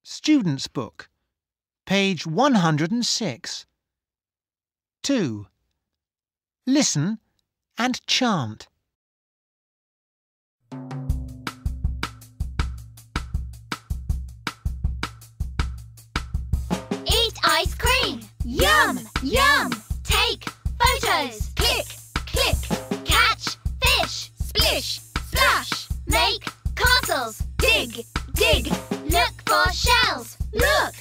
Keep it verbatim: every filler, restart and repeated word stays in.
Student's Book, page one hundred and six. two. Listen and chant. Eat ice cream! Yum! Yum! Take photos! Click! Click! Catch fish! Splish! Splash! Make castles! Dig! Dig! Look for shells! Look!